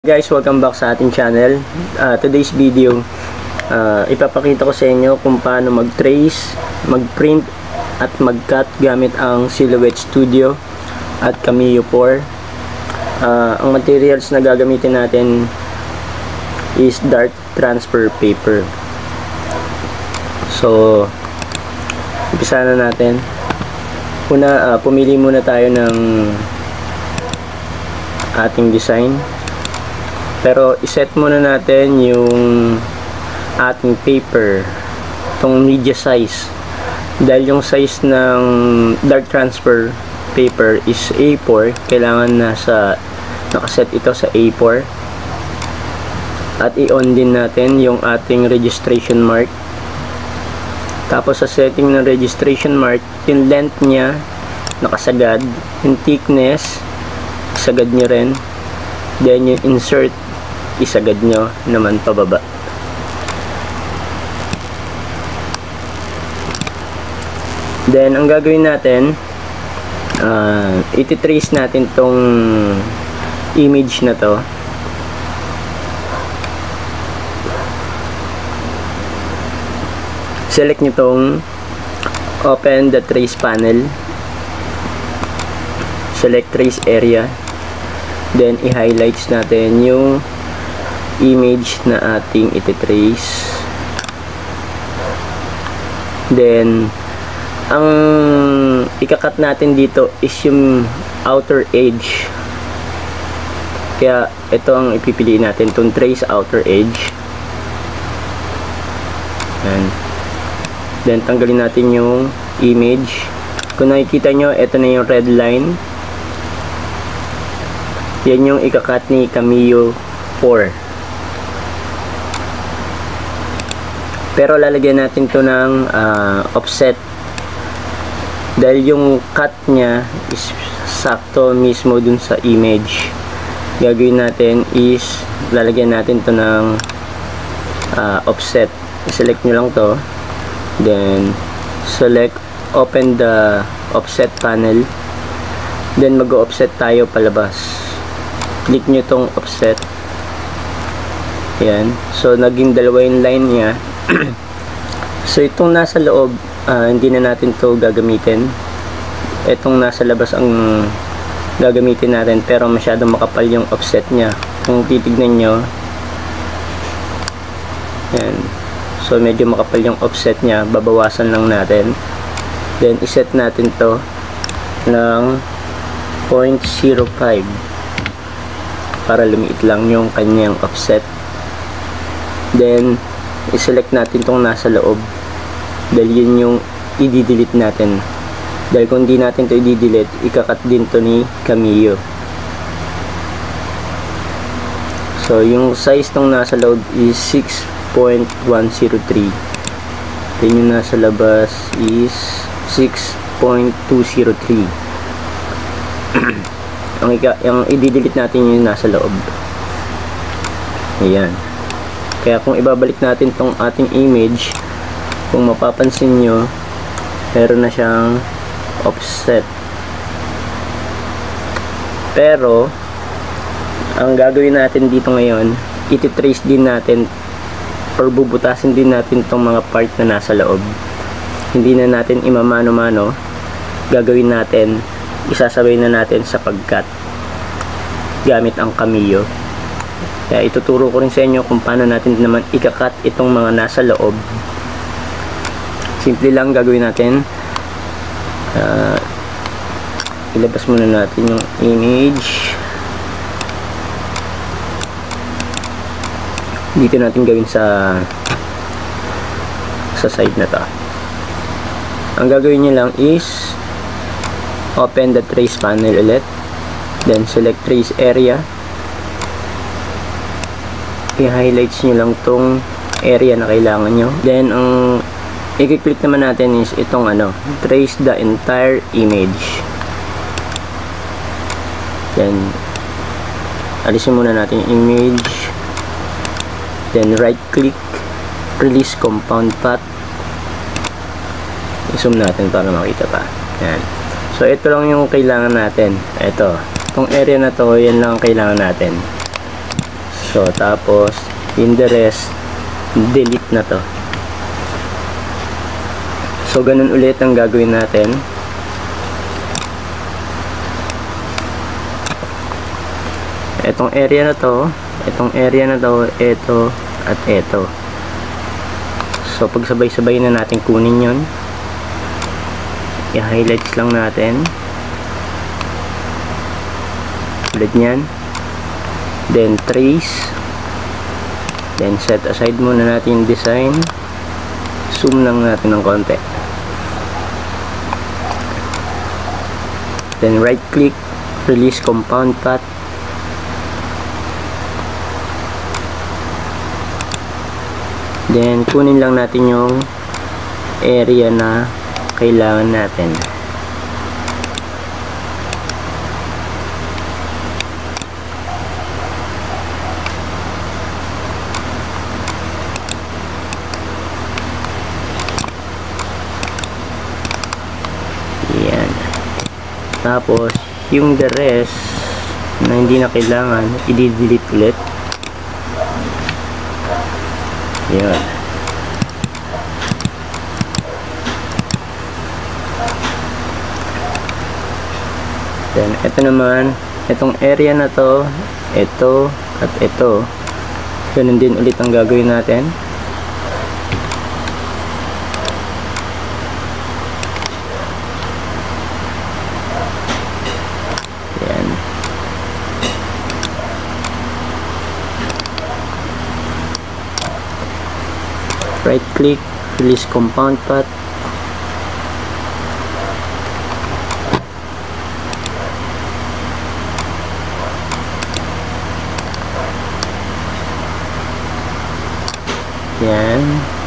Guys, welcome back sa ating channel. Today's video, ipapakita ko sa inyo kung paano mag-trace, mag-print at mag-cut gamit ang Silhouette Studio at Cameo 4. Ang materials na gagamitin natin is dark transfer paper. So, umpisa na natin. Una, pumili muna tayo ng ating design. Pero iset muna natin yung ating paper, itong media size, dahil yung size ng dark transfer paper is A4, kailangan nakaset ito sa A4. At i-on din natin yung ating registration mark. Tapos sa setting ng registration mark, yung length nya nakasagad, yung thickness isagad nyo rin, then yung insert isagad nyo naman pababa. Then ang gagawin natin, iti-trace natin tong image na to. Select nyo tong open the trace panel, select trace area, then i-highlights natin yung image na ating iti-trace. Then ang ikakat natin dito is yung outer edge, kaya ito ang ipipiliin natin, itong trace outer edge. And then tanggalin natin yung image. Kung nakikita nyo, ito na yung red line, yan yung ikakat ni Cameo 4. Pero lalagyan natin to ng offset, dahil yung cut nya is sakto mismo dun sa image. Gagawin natin is lalagyan natin to ng offset. I-select nyo lang to, then select open the offset panel, then mag-offset tayo palabas. Click nyo tong offset. Yan, so naging dalawa yung line nya. So itong nasa loob, hindi na natin to gagamitin. Itong nasa labas ang gagamitin natin, pero masyadong makapal yung offset nya. Kung titignan nyo, yan, so medyo makapal yung offset nya, babawasan lang natin. Then iset natin to ng 0.05 para lumiit lang yung kanyang offset. Then i-select natin tong nasa loob, dahil yun yung i-delete natin. Dahil kung di natin to i-delete, ikakat din to ni Cameo. So yung size tong nasa loob is 6.103, then yung nasa labas is 6.203. ang i-delete natin yung nasa loob. Ayan. Kaya kung ibabalik natin tong ating image, kung mapapansin nyo, meron na siyang offset. Pero ang gagawin natin dito ngayon, iti-trace din natin or bubutasin din natin tong mga part na nasa loob. Hindi na natin imamano-mano, gagawin natin, isasabay na natin sa pag-cut gamit ang Cameo. Kaya ituturo ko rin sa inyo kung paano natin naman ikakat itong mga nasa loob. Simple lang gagawin natin. Ilabas muna natin yung image. Dito natin gawin sa side na to. Ang gagawin nyo lang is open the trace panel ulit, then select trace area, i-highlights nyo lang tong area na kailangan nyo. Then ang i-click naman natin is itong trace the entire image. Then alisin muna natin yung image, then right click, release compound path, i-zoom natin para makita pa. Yan. So ito lang yung kailangan natin. Itong area na to, yan lang ang kailangan natin. So tapos in the rest, delete na to. So ganun ulit ang gagawin natin. Itong area na to, ito at ito. So pagsabay-sabay na natin kunin yon, i-highlights lang natin ulit nyan, then trace, then set aside muna natin yung design, zoom lang natin ng konti, then right click, release compound path, then kunin lang natin yung area na kailangan natin. Yan. Tapos yung the rest na hindi na kailangan, i-delete ulit. Yan. Then ito naman, itong area na to, ito at ito, ganun din ulit ang gagawin natin. Yan. Right click, release compound path, yan.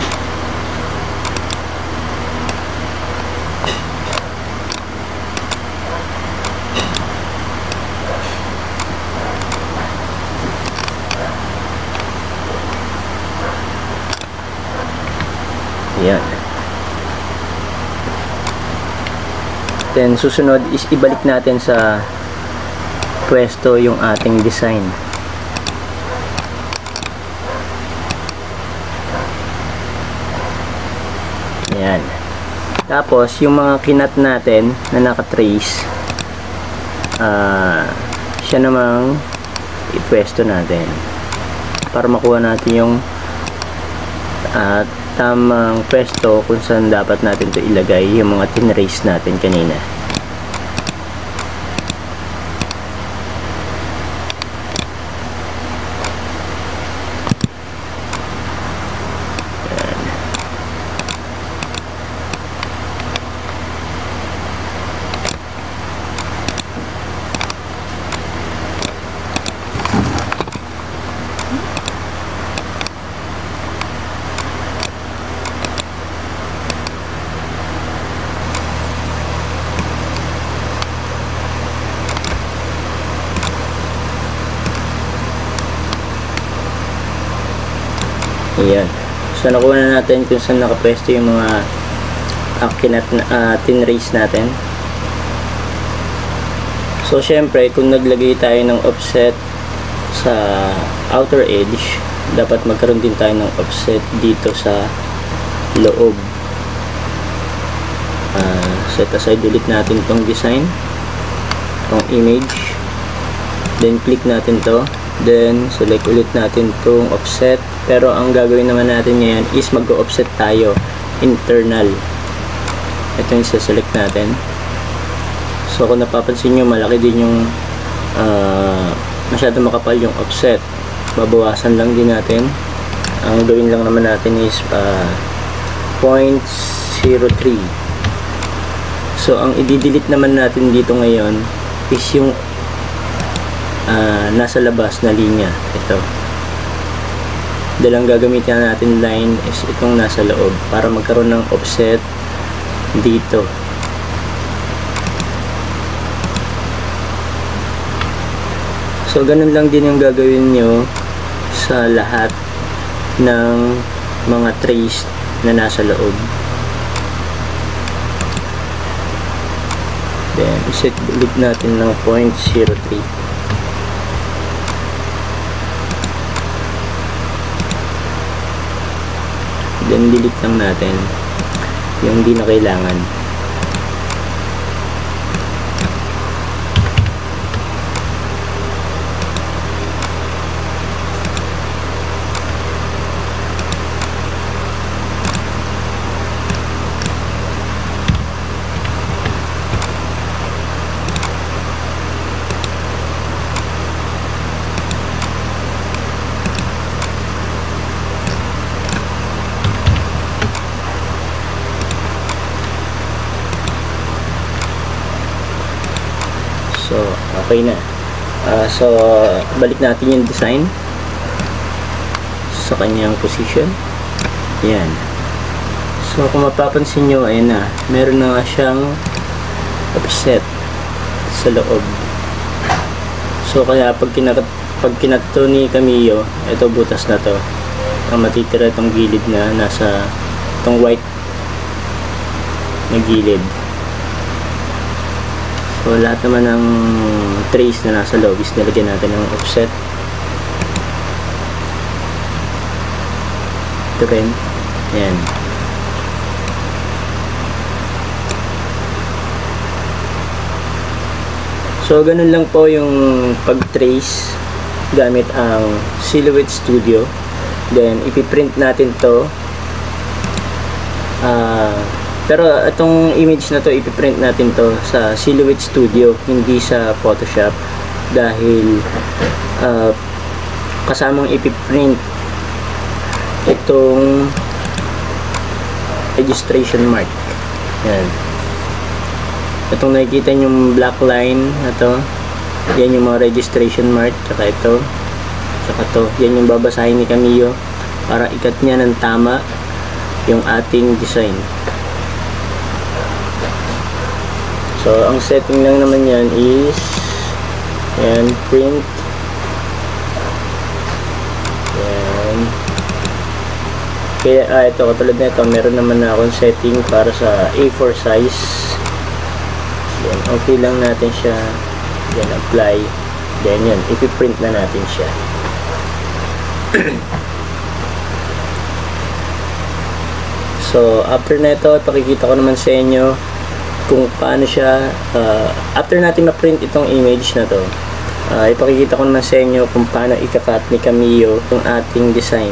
Yan. Then susunod is ibalik natin sa pwesto yung ating design. Yan. Tapos yung mga kinat natin na naka-trace, siya namang ipwesto natin para makuha natin yung tamang pwesto kung saan dapat natin ito ilagay yung mga tinrace natin kanina. Ayan. So nakuha na natin kung saan nakapwesto yung mga kinat na tinrace natin. So syempre kung naglagay tayo ng offset sa outer edge, dapat magkaroon din tayo ng offset dito sa loob. Set aside ulit natin tong design, tong image, then click natin to, then select ulit natin tong offset. Pero ang gagawin naman natin ngayon is mag-offset tayo internal. Ito yung select natin. So kung napapansin nyo, malaki din yung masyado makapal yung offset. Babawasan lang din natin. Ang gawin lang naman natin is 0.03. So ang i-delete naman natin dito ngayon is yung nasa labas na linya. Ito. Dalang gagamitin natin line is itong nasa loob para magkaroon ng offset dito. So ganun lang din yung gagawin nyo sa lahat ng mga trace na nasa loob. Then set ulit natin ng 0.03. then delete lang natin yung hindi na kailangan. So, okay na. So, balik natin yung design sa kanyang position. Yan. So, kung mapapansin nyo, ayun na. Meron na nga siyang offset sa loob. So, kaya pag kinat to ni Camillo, ito butas na to. Ang matitira itong gilid na nasa itong white na gilid. So, lahat naman ng trace na nasa loob is nilagyan natin ng offset. Ito rin. Ayan. So, ganun lang po yung pag-trace gamit ang Silhouette Studio. Then, ipiprint natin to. Pero itong image na to, ipiprint natin to sa Silhouette Studio, hindi sa Photoshop, dahil kasamang ipiprint itong registration mark. Yan. Itong nakikita yung black line na to, yan yung mga registration mark, tsaka ito, tsaka to. Yan yung babasahin ni Camillo para ikat niya ng tama yung ating design. So, ang setting lang naman yan is yan, print. Yan. Kaya, ito, katulad na ito, meron naman na akong setting para sa A4 size. Yan, okay lang natin siya. Yan, apply. Then, yan, ipiprint na natin siya. So, after na ito, pakikita ko naman sa inyo kung paano siya, after natin ma-print itong image na to, ipakikita ko naman sa inyo kung paano ikakat ni Camillo yung ating design.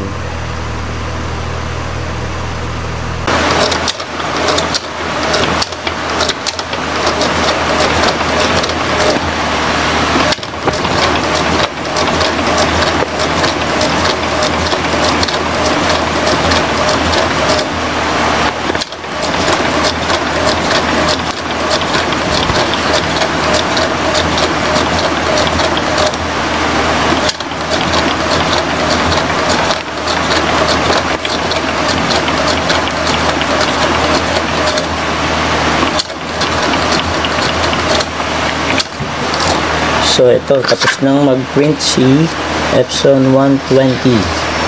So, ito, tapos nang mag-print si Epson 120.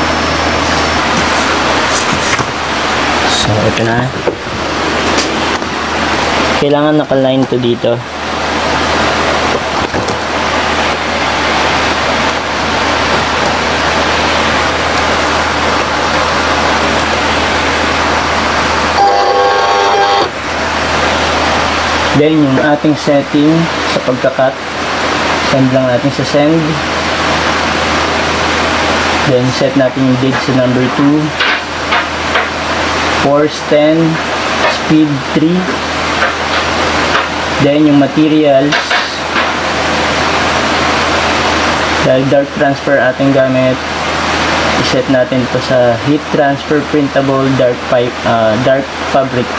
So, ito na. Kailangan naka-line to dito. Then, yung ating setting sa pagkakat, send lang natin sa send. Then set natin yung date sa number 2, force 10, speed 3. Then yung materials, dahil dark transfer ating gamit, iset natin ito sa heat transfer printable dark fabric.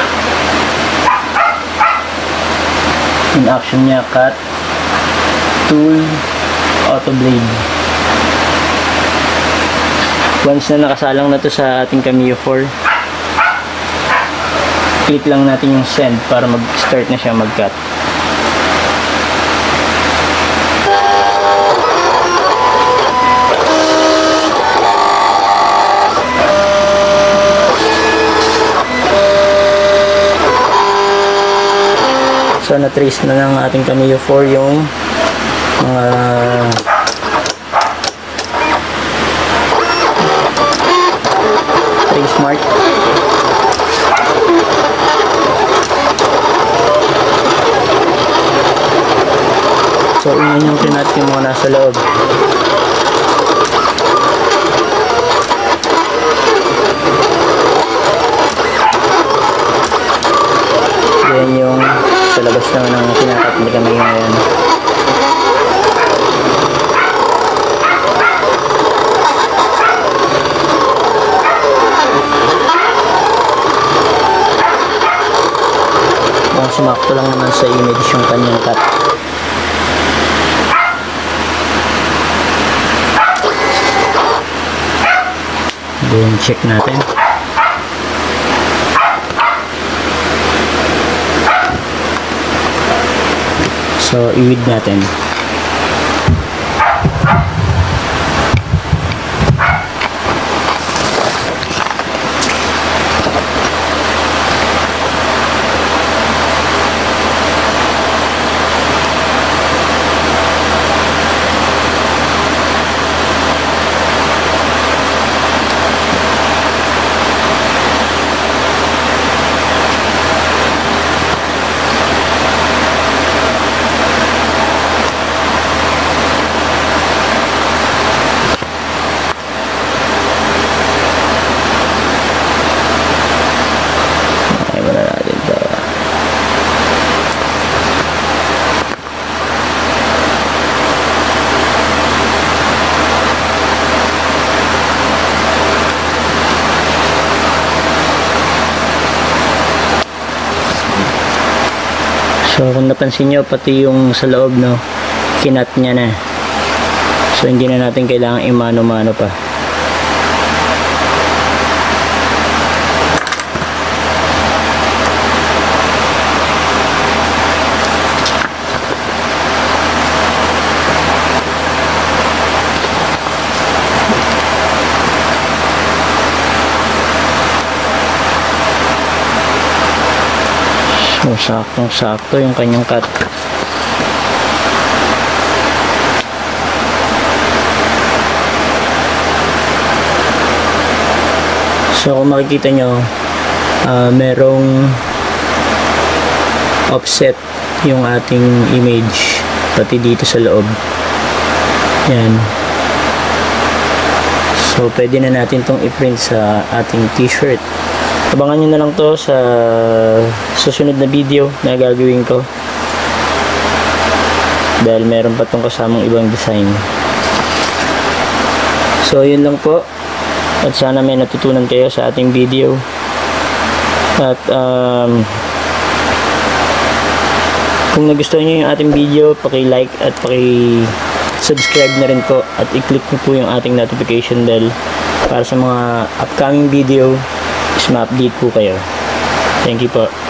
In action niya, cut, tool, auto blade. Once na nakasalang na to sa ating Camillo 4, click lang natin yung send para mag-start na siya mag-cut. So na-trace na ng ating Camillo 4 yung trace Smart. So, yun yung kinat yung mga nasa loob. Yan yung sa labas naman ng kinakat ni kami ngayon. Sumakto lang naman sa image yung kanyang cut. Then check natin. So i-weed natin. So kung napansin nyo, pati yung sa loob, no, kinat niya na. So hindi na natin kailangan imano-mano pa. So, saktong-sakto yung kanyang cut. So, kung makikita nyo, merong offset yung ating image pati dito sa loob. Yan. So, pwede na natin tong i-print sa ating t-shirt. Abangan nyo na lang to sa susunod na video na gagawin ko, dahil meron pa tong kasamang ibang design. So yun lang po, at sana may natutunan kayo sa ating video. At kung nagustuhan nyo yung ating video, paki-like at paki-subscribe na rin po, at i-click nyo po yung ating notification bell para sa mga upcoming video is ma-update po kayo. Thank you po.